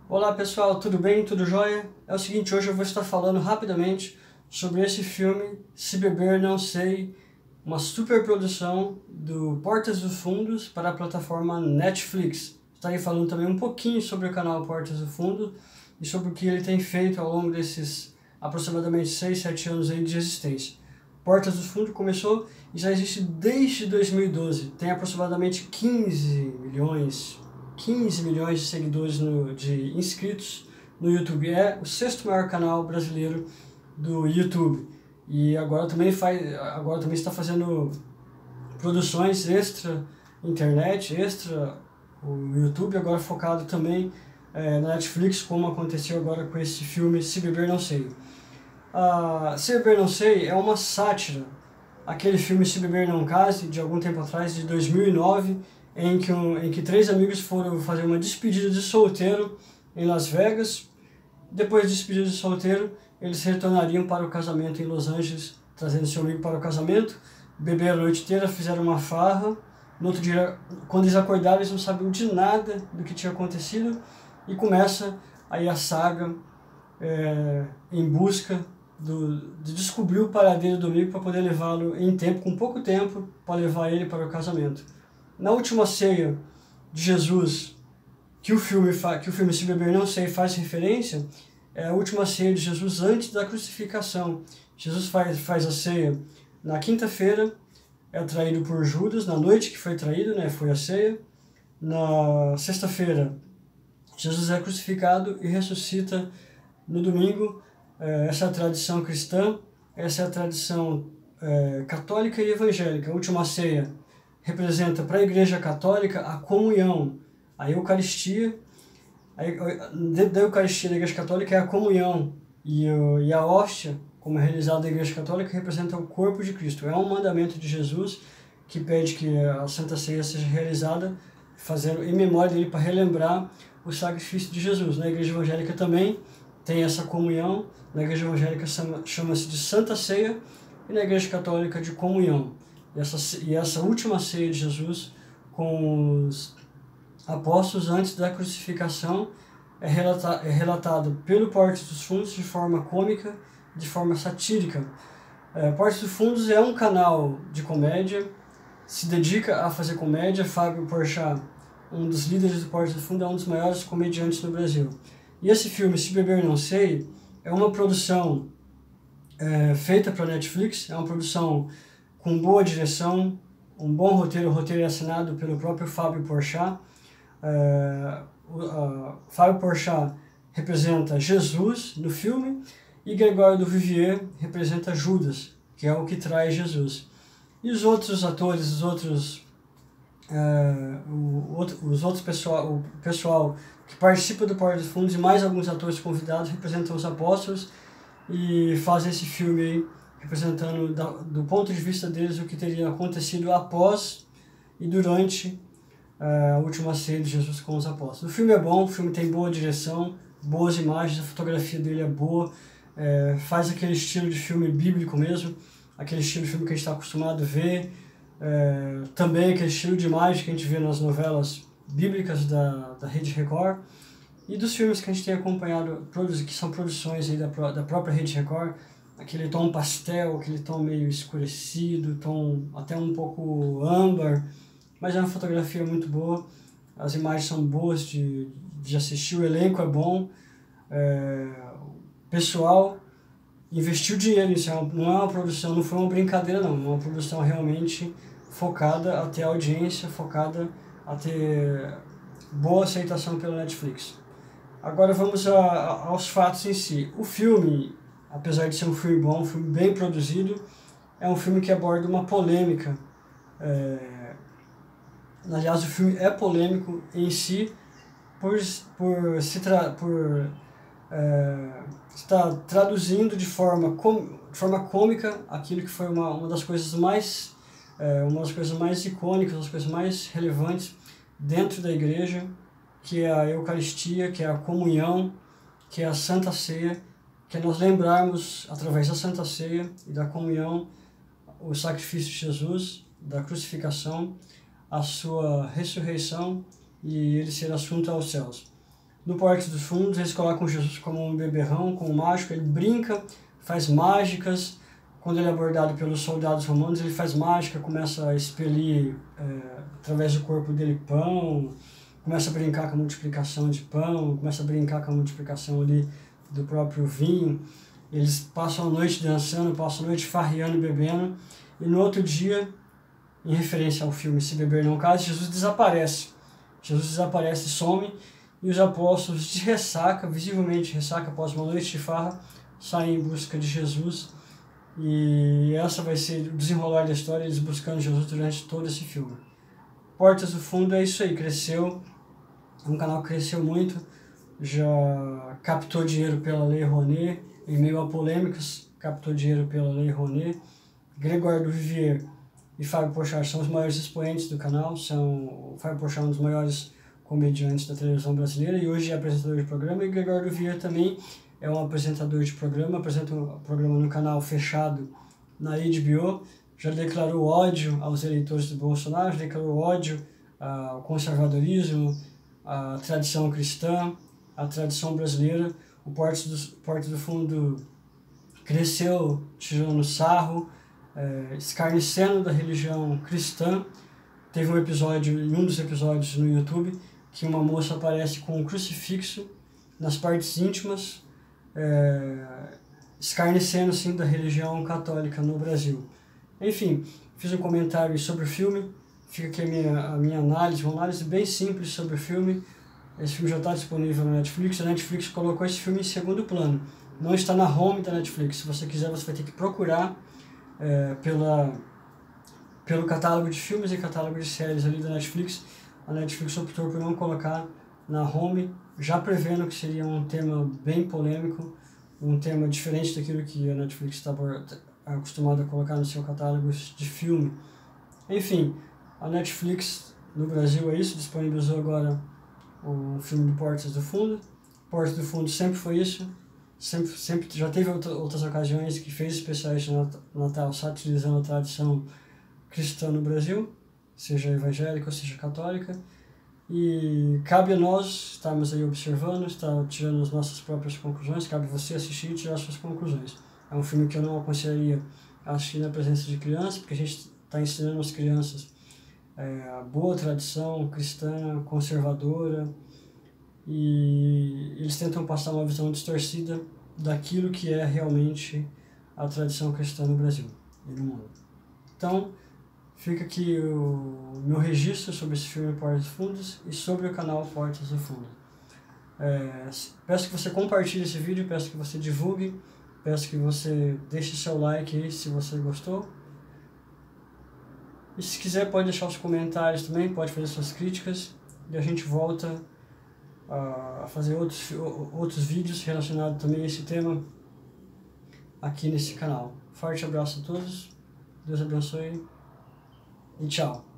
Olá pessoal, tudo bem? Tudo jóia? É o seguinte, hoje eu vou estar falando rapidamente sobre esse filme Se Beber Não Sei, uma superprodução do Portas dos Fundos para a plataforma Netflix. Estarei falando também um pouquinho sobre o canal Portas do Fundo e sobre o que ele tem feito ao longo desses aproximadamente 6, 7 anos aí de existência. Portas do Fundo começou e já existe desde 2012, tem aproximadamente 15 milhões de seguidores, de inscritos no YouTube. É o sexto maior canal brasileiro do YouTube. E agora também está fazendo produções extra internet, extra o YouTube, agora focado também na Netflix, como aconteceu agora com esse filme Se Beber Não Sei. Se Beber Não Sei é uma sátira. Aquele filme Se Beber Não Case, de algum tempo atrás, de 2009, em que três amigos foram fazer uma despedida de solteiro em Las Vegas. Depois de despedida de solteiro, eles retornariam para o casamento em Los Angeles, trazendo seu amigo para o casamento, beberam a noite inteira, fizeram uma farra. No outro dia, quando eles acordaram, eles não sabiam de nada do que tinha acontecido, e começa aí a saga em busca de descobrir o paradeiro do amigo para poder levá-lo em tempo, com pouco tempo, para levar ele para o casamento. Na última ceia de Jesus, que o filme Se Beber Não Sei faz referência, é a última ceia de Jesus antes da crucificação. Jesus faz a ceia na quinta-feira, é traído por Judas, na noite que foi traído, foi a ceia. Na sexta-feira, Jesus é crucificado e ressuscita no domingo. Essa é a tradição cristã, essa é a tradição católica e evangélica. A última ceia representa para a Igreja Católica a comunhão, a Eucaristia. Dentro da Eucaristia da Igreja Católica é a comunhão, e a hóstia, como é realizada na Igreja Católica, representa o corpo de Cristo. É um mandamento de Jesus que pede que a Santa Ceia seja realizada fazendo em memória dele, para relembrar o sacrifício de Jesus. Na Igreja Evangélica também tem essa comunhão. Na Igreja Evangélica chama-se de Santa Ceia, e na Igreja Católica de comunhão. E essa última ceia de Jesus com os apóstolos antes da crucificação é relatado pelo Portas dos Fundos de forma cômica, de forma satírica. Portas dos Fundos é um canal de comédia, se dedica a fazer comédia. Fábio Porchat, um dos líderes do Portas dos Fundos, é um dos maiores comediantes no Brasil. E esse filme, Se Beber Não Sei, é uma produção feita para a Netflix, é uma produção com boa direção, um bom roteiro. O roteiro é assinado pelo próprio Fábio Porchat. Fábio Porchat representa Jesus no filme, e Gregório do Vivier representa Judas, que é o que traz Jesus. E os outros atores, o pessoal que participa do Porta dos Fundos, e mais alguns atores convidados, representam os apóstolos e fazem esse filme aí, representando do ponto de vista deles o que teria acontecido após e durante a última ceia de Jesus com os apóstolos. O filme é bom, o filme tem boa direção, boas imagens, a fotografia dele é boa, faz aquele estilo de filme bíblico mesmo, aquele estilo de filme que a gente está acostumado a ver, também aquele estilo de imagem que a gente vê nas novelas bíblicas da Rede Record, e dos filmes que a gente tem acompanhado, que são produções aí da própria Rede Record, aquele tom pastel, aquele tom meio escurecido, tom até um pouco âmbar, mas é uma fotografia muito boa, as imagens são boas de assistir, o elenco é bom, o pessoal investiu dinheiro nisso. Não é uma produção, não foi uma brincadeira não, é uma produção realmente focada a ter audiência, focada a ter boa aceitação pela Netflix. Agora vamos aos fatos em si. O filme, apesar de ser um filme bom, um filme bem produzido, é um filme que aborda uma polêmica. Aliás, o filme é polêmico em si por estar traduzindo de forma cômica aquilo que foi uma das coisas mais icônicas, uma das coisas mais relevantes dentro da igreja, que é a Eucaristia, que é a comunhão, que é a Santa Ceia, que é nós lembrarmos, através da Santa Ceia e da comunhão, o sacrifício de Jesus, da crucificação, a sua ressurreição e ele ser assunto aos céus. No Porta dos Fundos eles colocam Jesus como um beberrão, como um mágico, ele brinca, faz mágicas. Quando ele é abordado pelos soldados romanos, ele faz mágica, começa a expelir através do corpo dele pão, começa a brincar com a multiplicação de pão, começa a brincar com a multiplicação ali do próprio vinho. Eles passam a noite dançando, passam a noite farreando e bebendo, e no outro dia, em referência ao filme Se Beber Não Case, Jesus desaparece. Jesus desaparece e some, e os apóstolos de ressaca, visivelmente ressaca após uma noite de farra, saem em busca de Jesus, e essa vai ser o desenrolar da história, eles buscando Jesus durante todo esse filme. Portas do Fundo é isso aí, cresceu, é um canal que cresceu muito, já captou dinheiro pela Lei Rouanet, em meio a polêmicas, captou dinheiro pela Lei Rouanet. Gregório do Vivier e Fábio Porchat são os maiores expoentes do canal, o Fábio Porchat é um dos maiores comediantes da televisão brasileira e hoje é apresentador de programa, e Gregório do Vivier também é um apresentador de programa, apresenta um programa no canal fechado na HBO, já declarou ódio aos eleitores do Bolsonaro, já declarou ódio ao conservadorismo, à tradição cristã, à tradição brasileira. O Porta do Fundo cresceu tirando sarro, escarnecendo da religião cristã. Teve um episódio, em um dos episódios no YouTube, que uma moça aparece com um crucifixo nas partes íntimas, escarnecendo sim da religião católica no Brasil. Enfim, fiz um comentário sobre o filme, fica aqui a minha análise, uma análise bem simples sobre o filme. Esse filme já está disponível na Netflix, a Netflix colocou esse filme em segundo plano, não está na home da Netflix. Se você quiser, você vai ter que procurar pelo catálogo de filmes e catálogo de séries ali da Netflix. A Netflix optou por não colocar na home, já prevendo que seria um tema bem polêmico, um tema diferente daquilo que a Netflix está acostumada a colocar no seu catálogo de filme. Enfim, a Netflix no Brasil é isso, disponibilizou agora o filme do Portas do Fundo. Portas do Fundo sempre foi isso, sempre já teve outras ocasiões que fez especiais de Natal satirizando a tradição cristã no Brasil, seja evangélica ou seja católica, e cabe a nós estarmos aí observando, estar tirando as nossas próprias conclusões, cabe você assistir e tirar as suas conclusões. É um filme que eu não aconselharia a assistir na presença de crianças, porque a gente está ensinando as crianças a boa tradição cristã, conservadora, e eles tentam passar uma visão distorcida daquilo que é realmente a tradição cristã no Brasil e no mundo. Então, fica aqui o meu registro sobre esse filme Portas dos Fundos e sobre o canal Portas do Fundo. Peço que você compartilhe esse vídeo, peço que você divulgue, peço que você deixe seu like aí se você gostou. E se quiser pode deixar os comentários também, pode fazer suas críticas, e a gente volta a fazer outros vídeos relacionados também a esse tema aqui nesse canal. Forte abraço a todos, Deus abençoe e tchau!